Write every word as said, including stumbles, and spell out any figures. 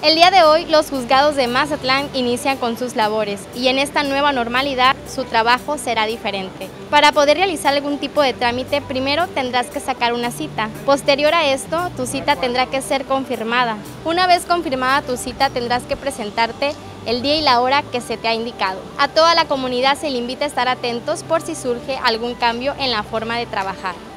El día de hoy, los juzgados de Mazatlán inician con sus labores y en esta nueva normalidad su trabajo será diferente. Para poder realizar algún tipo de trámite, primero tendrás que sacar una cita. Posterior a esto, tu cita tendrá que ser confirmada. Una vez confirmada tu cita, tendrás que presentarte el día y la hora que se te ha indicado. A toda la comunidad se le invita a estar atentos por si surge algún cambio en la forma de trabajar.